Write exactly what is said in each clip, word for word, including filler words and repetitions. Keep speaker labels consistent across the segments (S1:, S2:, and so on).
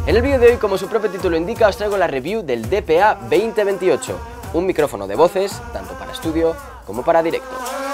S1: En el vídeo de hoy, como su propio título indica, os traigo la review del D P A veinte veintiocho, un micrófono de voces, tanto para estudio como para directo.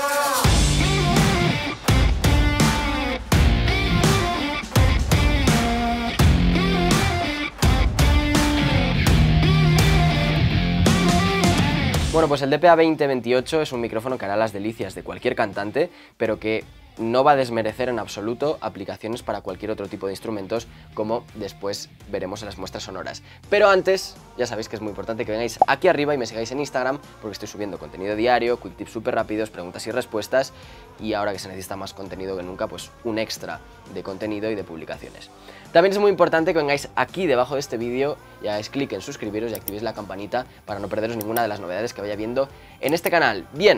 S1: Bueno, pues el D P A veinte veintiocho es un micrófono que hará las delicias de cualquier cantante, pero que no va a desmerecer en absoluto aplicaciones para cualquier otro tipo de instrumentos, como después veremos en las muestras sonoras. Pero antes, ya sabéis que es muy importante que vengáis aquí arriba y me sigáis en Instagram, porque estoy subiendo contenido diario, quick tips súper rápidos, preguntas y respuestas, y ahora que se necesita más contenido que nunca, pues un extra de contenido y de publicaciones. También es muy importante que vengáis aquí debajo de este vídeo y hagáis clic en suscribiros y activéis la campanita para no perderos ninguna de las novedades que vaya viendo en este canal. Bien,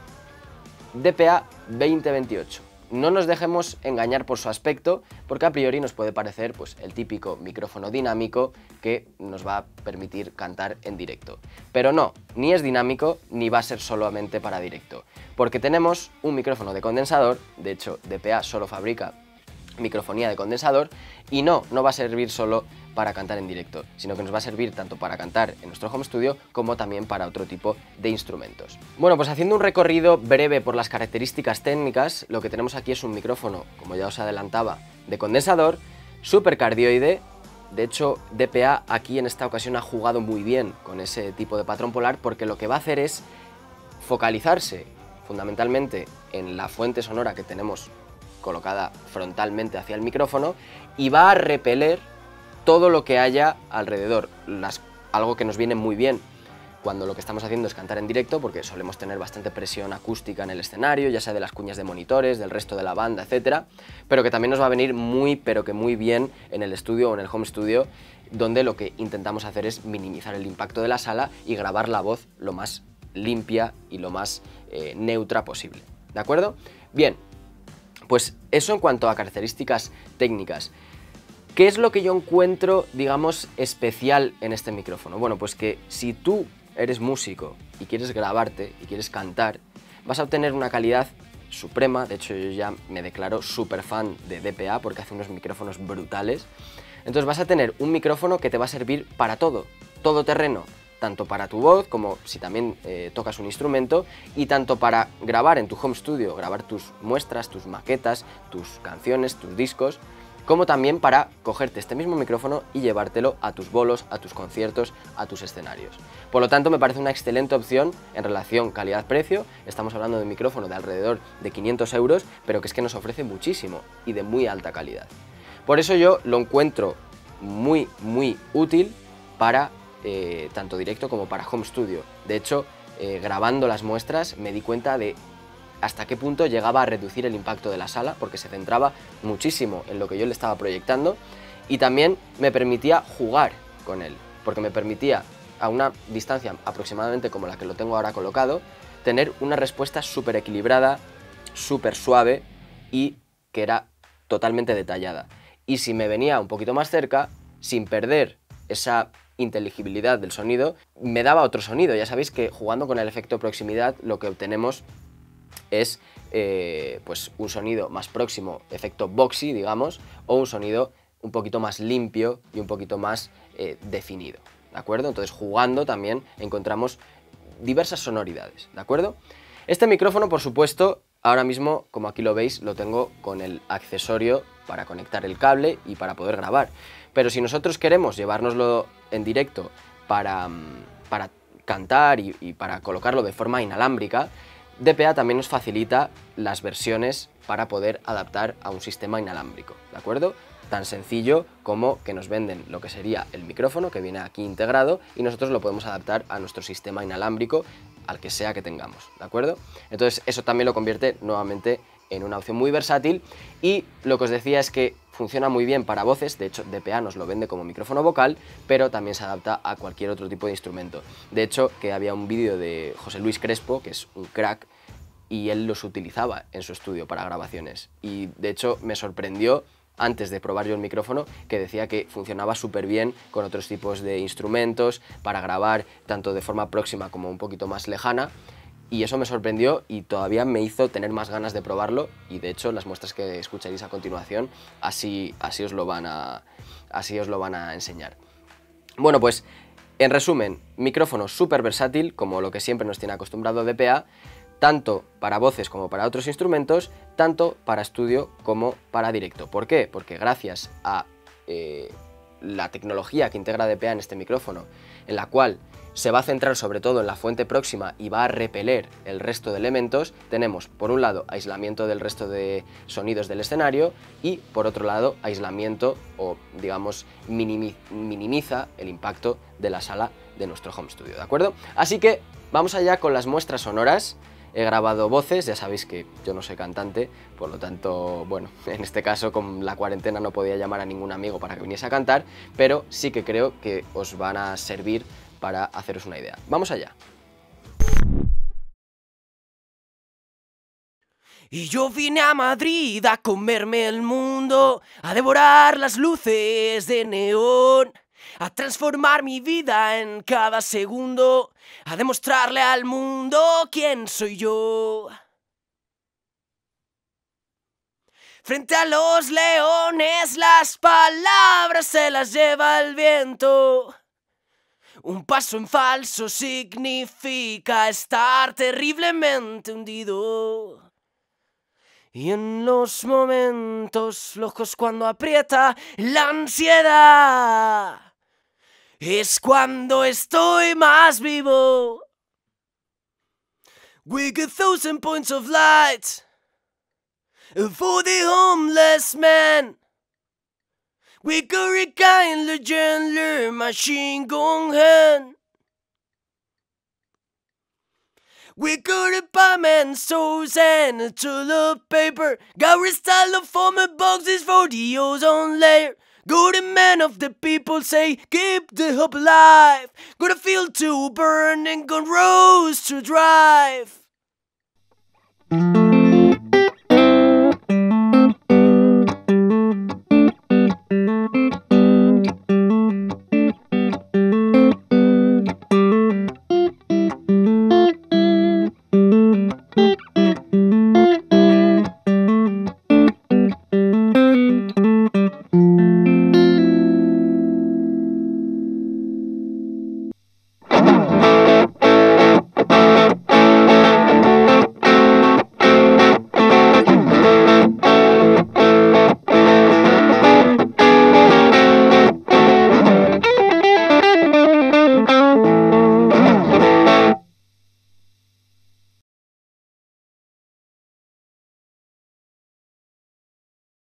S1: D P A veinte veintiocho. No nos dejemos engañar por su aspecto, porque a priori nos puede parecer pues, el típico micrófono dinámico que nos va a permitir cantar en directo. Pero no, ni es dinámico ni va a ser solamente para directo, porque tenemos un micrófono de condensador. De hecho, D P A solo fabrica microfonía de condensador, y no, no va a servir solo para cantar en directo, sino que nos va a servir tanto para cantar en nuestro home studio como también para otro tipo de instrumentos. Bueno, pues haciendo un recorrido breve por las características técnicas, lo que tenemos aquí es un micrófono, como ya os adelantaba, de condensador, supercardioide. De hecho, D P A aquí en esta ocasión ha jugado muy bien con ese tipo de patrón polar, porque lo que va a hacer es focalizarse fundamentalmente en la fuente sonora que tenemos colocada frontalmente hacia el micrófono, y va a repeler todo lo que haya alrededor, las, algo que nos viene muy bien cuando lo que estamos haciendo es cantar en directo, porque solemos tener bastante presión acústica en el escenario, ya sea de las cuñas de monitores, del resto de la banda, etcétera, pero que también nos va a venir muy, pero que muy bien en el estudio o en el home studio, donde lo que intentamos hacer es minimizar el impacto de la sala y grabar la voz lo más limpia y lo más eh, neutra posible, ¿de acuerdo? Bien, pues eso en cuanto a características técnicas. ¿Qué es lo que yo encuentro, digamos, especial en este micrófono? Bueno, pues que si tú eres músico y quieres grabarte y quieres cantar, vas a obtener una calidad suprema. De hecho, yo ya me declaro súper fan de D P A porque hace unos micrófonos brutales. Entonces vas a tener un micrófono que te va a servir para todo, todo terreno, tanto para tu voz como si también eh, tocas un instrumento, y tanto para grabar en tu home studio, grabar tus muestras, tus maquetas, tus canciones, tus discos, como también para cogerte este mismo micrófono y llevártelo a tus bolos, a tus conciertos, a tus escenarios. Por lo tanto, me parece una excelente opción en relación calidad-precio. Estamos hablando de un micrófono de alrededor de quinientos euros, pero que es que nos ofrece muchísimo y de muy alta calidad. Por eso yo lo encuentro muy, muy útil para eh, tanto directo como para home studio. De hecho, eh, grabando las muestras me di cuenta de hasta qué punto llegaba a reducir el impacto de la sala, porque se centraba muchísimo en lo que yo le estaba proyectando, y también me permitía jugar con él, porque me permitía, a una distancia aproximadamente como la que lo tengo ahora colocado, tener una respuesta súper equilibrada, súper suave y que era totalmente detallada. Y si me venía un poquito más cerca, sin perder esa inteligibilidad del sonido, me daba otro sonido. Ya sabéis que jugando con el efecto proximidad lo que obtenemos es eh, pues un sonido más próximo, efecto boxy, digamos, o un sonido un poquito más limpio y un poquito más eh, definido, ¿de acuerdo? Entonces, jugando también encontramos diversas sonoridades, ¿de acuerdo? Este micrófono, por supuesto, ahora mismo, como aquí lo veis, lo tengo con el accesorio para conectar el cable y para poder grabar. Pero si nosotros queremos llevárnoslo en directo para, para cantar y, y para colocarlo de forma inalámbrica, D P A también nos facilita las versiones para poder adaptar a un sistema inalámbrico, ¿de acuerdo? Tan sencillo como que nos venden lo que sería el micrófono, que viene aquí integrado, y nosotros lo podemos adaptar a nuestro sistema inalámbrico, al que sea que tengamos, ¿de acuerdo? Entonces eso también lo convierte nuevamente en una opción muy versátil, y lo que os decía es que funciona muy bien para voces. De hecho, D P A nos lo vende como micrófono vocal, pero también se adapta a cualquier otro tipo de instrumento. De hecho, que había un vídeo de José Luis Crespo, que es un crack, y él los utilizaba en su estudio para grabaciones. Y de hecho me sorprendió, antes de probar yo el micrófono, que decía que funcionaba súper bien con otros tipos de instrumentos para grabar tanto de forma próxima como un poquito más lejana, y eso me sorprendió y todavía me hizo tener más ganas de probarlo, y de hecho las muestras que escucharéis a continuación así, así, os, lo van a, así os lo van a enseñar. Bueno, pues en resumen, micrófono súper versátil, como lo que siempre nos tiene acostumbrado D P A, tanto para voces como para otros instrumentos, tanto para estudio como para directo. ¿Por qué? Porque gracias a eh, la tecnología que integra D P A en este micrófono, en la cual se va a centrar sobre todo en la fuente próxima y va a repeler el resto de elementos, tenemos por un lado aislamiento del resto de sonidos del escenario y por otro lado aislamiento o digamos minimiza el impacto de la sala de nuestro home studio, ¿de acuerdo? Así que vamos allá con las muestras sonoras. He grabado voces, ya sabéis que yo no soy cantante, por lo tanto, bueno, en este caso con la cuarentena no podía llamar a ningún amigo para que viniese a cantar, pero sí que creo que os van a servir para haceros una idea. ¡Vamos allá!
S2: Y yo vine a Madrid a comerme el mundo, a devorar las luces de neón, a transformar mi vida en cada segundo, a demostrarle al mundo quién soy yo. Frente a los leones las palabras se las lleva el viento. Un paso en falso significa estar terriblemente hundido. Y en los momentos flojos cuando aprieta la ansiedad, es cuando estoy más vivo. We get thousand points of light for the homeless man. We carry kindly gently machine gun hand. We got a payment souls and toilet paper. Got styrofoam boxes for the ozone layer. Got a man of the people say, keep the hope alive. Got a field to burn and gun roads to drive.